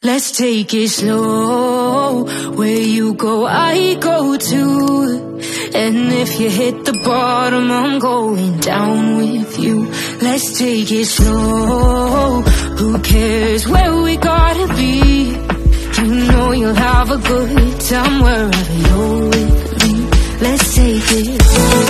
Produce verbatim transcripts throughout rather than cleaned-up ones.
Let's take it slow. Where you go, I go too. And if you hit the bottom, I'm going down with you. Let's take it slow. Who cares where we gotta be? You know you'll have a good time wherever you're with me. Let's take it slow.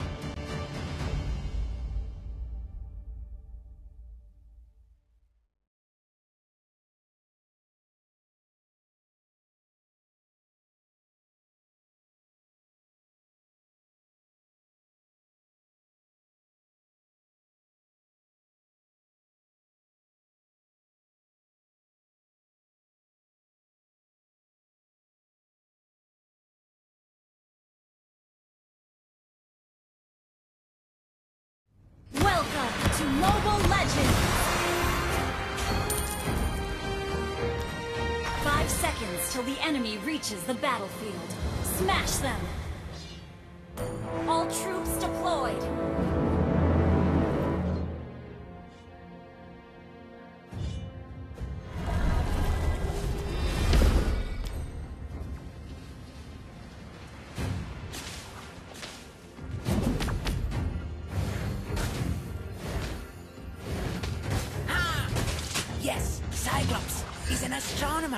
Welcome to Mobile Legends! Five seconds till the enemy reaches the battlefield. Smash them! All troops deployed! Yes, Cyclops. He's an astronomer.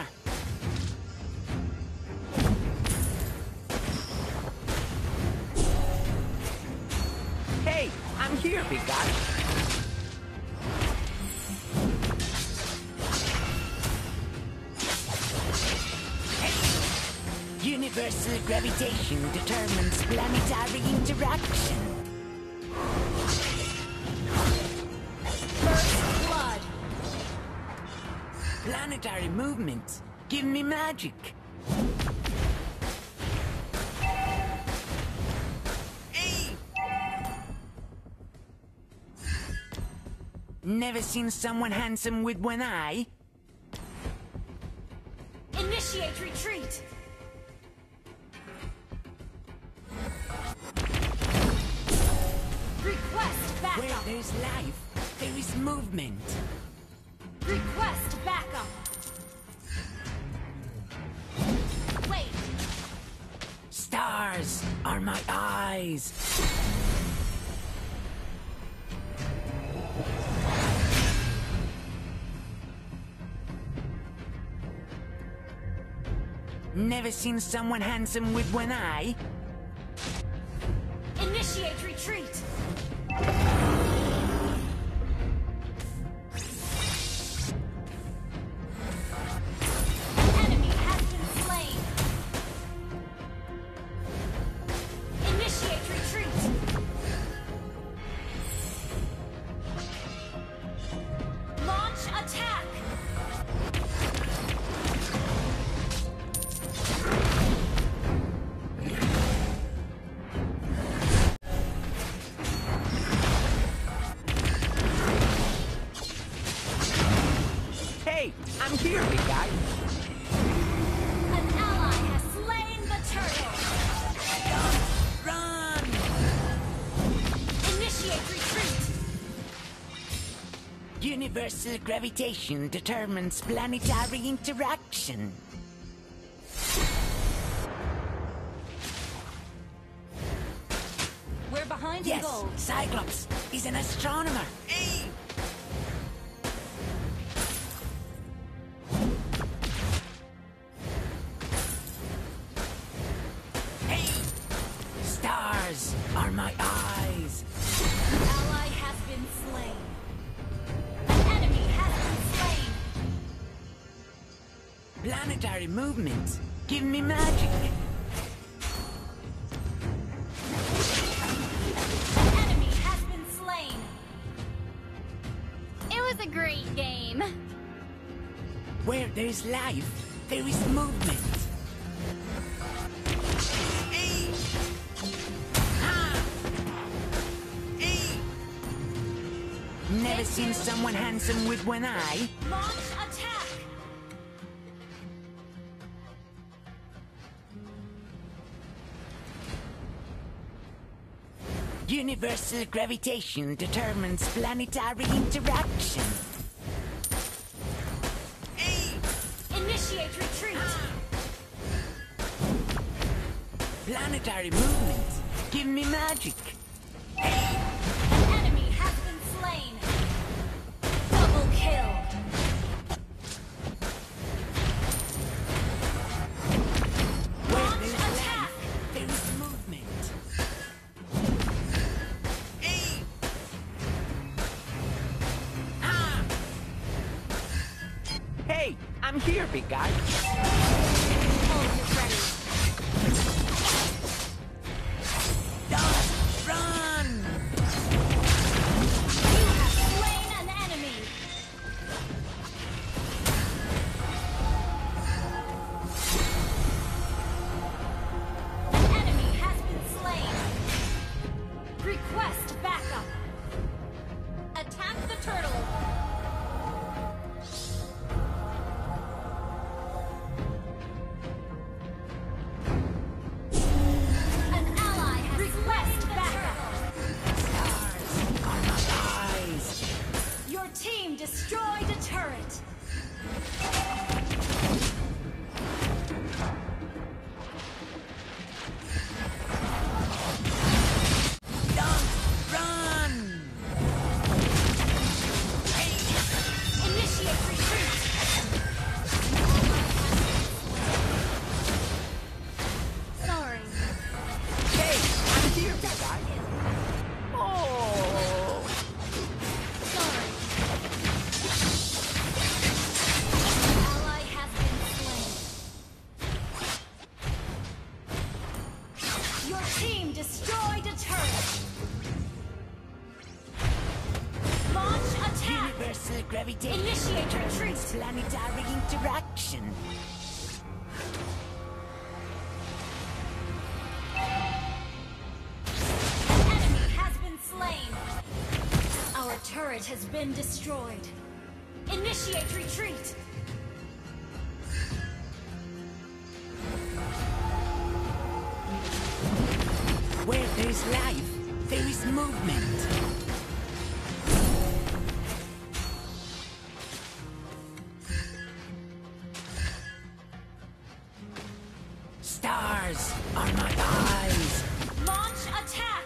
Hey, I'm here, big guy. Hey. Universal gravitation determines planetary interaction. First blood! Planetary movement. Give me magic. Hey! Never seen someone handsome with one eye? Initiate retreat! Request backup! Where there's life, there is movement. Request backup! Wait! Stars are my eyes. Never seen someone handsome with one eye? Initiate retreat! Enemy has been slain! Initiate retreat! Launch attack! Hey, I'm here, big guy. An ally has slain the turtle! Run! Initiate retreat! Universal gravitation determines planetary interaction. We're behind in Yes, gold. Cyclops. He's an astronomer. Hey! Hey! Stars are my eyes. Ally has been slain. An enemy has been slain. Planetary movement. Give me magic. An enemy has been slain. It was a great game. Where there's life, there is movement. Hey! Ha! Hey! Never seen someone handsome with one eye? Launch attack! Universal gravitation determines planetary interaction. Hey! Initiate retreat. Planetary movement. Give me magic. An enemy has been slain. Double kill. Where Launch there's attack. life, there is movement. Hey! Ah! Hey, I'm here, big guy. Ult is ready. Don't run! You have slain an enemy. An enemy has been slain. Request backup. Attack the turtle. An ally has request backup. Stars are my eyes. Your team destroyed a turret. Don't run! Hey! Initiate retreat. Sorry. Hey, I'm here, big guy. Oh! Sorry. Ally has been slain. Your team destroyed a turret. Launch attack. Universal gravitation. Initiate retreat. Planetary interaction. An enemy has been slain. Our turret has been destroyed. Initiate retreat. Where there is life, there is movement. Stars are my eyes. Launch attack.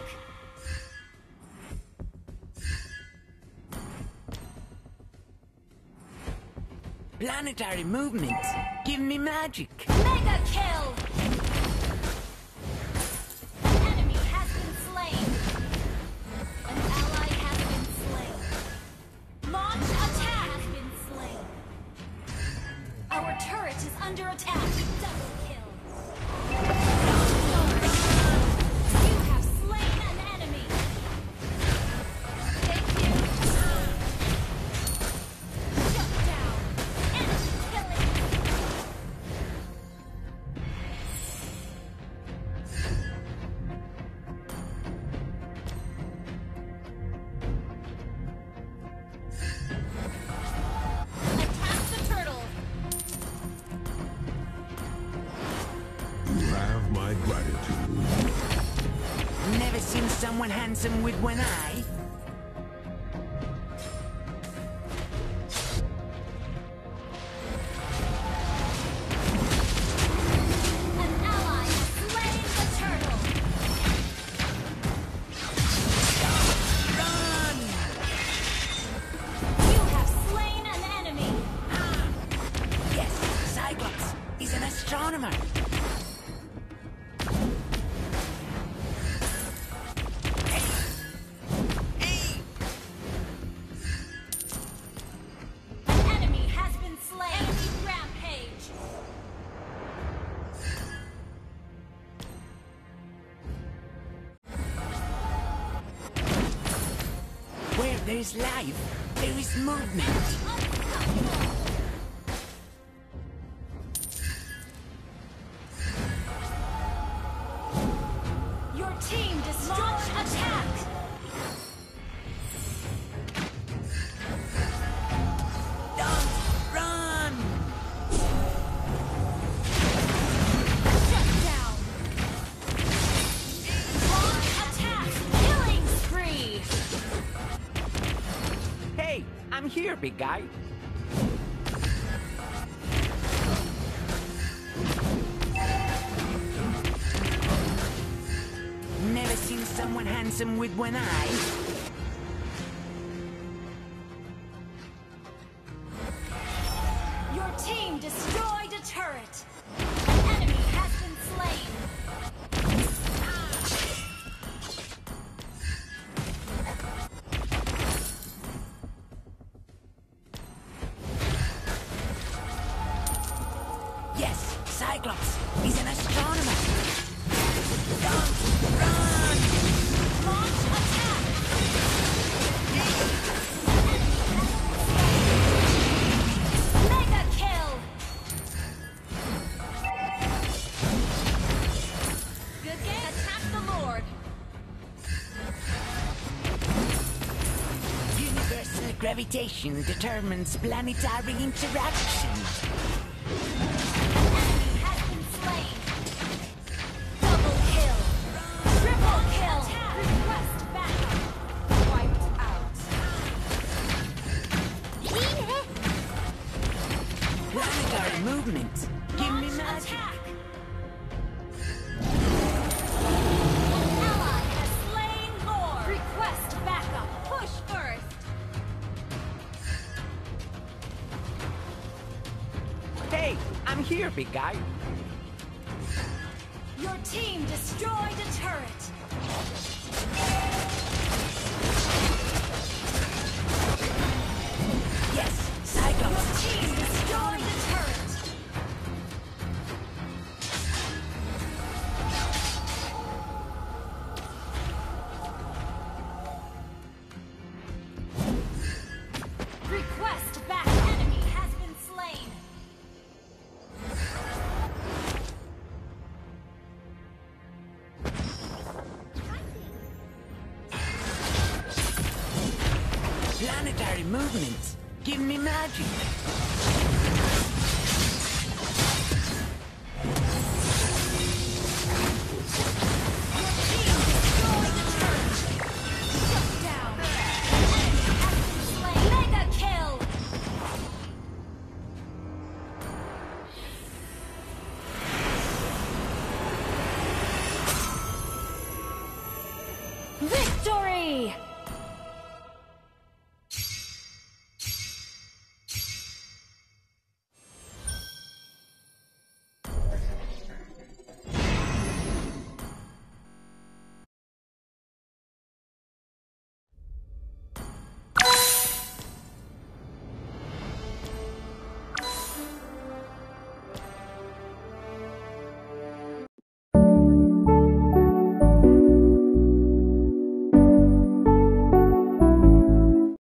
Planetary movement. Give me magic. Mega kill. An enemy has been slain. An ally has been slain. Launch attack has been slain. Our turret is under attack. Double kill. You have slain an enemy. Thank you. Shut down. Enemy killing. Attack the turtle. You have my gratitude. Never seen someone handsome with one eye. An ally has slain the turtle. Run! You have slain an enemy. Yes, Cyclops is an astronomer. Hey! Hey! An enemy has been slain. Enemy rampage. Where there is life, there is movement. Unstoppable. Your team destroyed attack. Don't run! Shut down. Launch attack. Killing spree. Hey, I'm here, big guy. awesome with one eye. Your team destroyed a turret. An enemy has been slain. Yes, Cyclops. He's an astronomer. Don't run! Launch attack. Mega kill. Good game. Attack the Lord. Universal gravitation determines planetary interaction. Enemy has been slain. Double kill. Triple kill. Request backup. Wiped out. Planetary movement. Give me Launch magic. attack. An ally has slain Lord. Request backup. Push first. Hey, I'm here, big guy. Your team destroyed a turret. Yes, Your Cyclops. team destroyed a turret. Request back. Enemy has been slain. Planetary movement. Give me magic.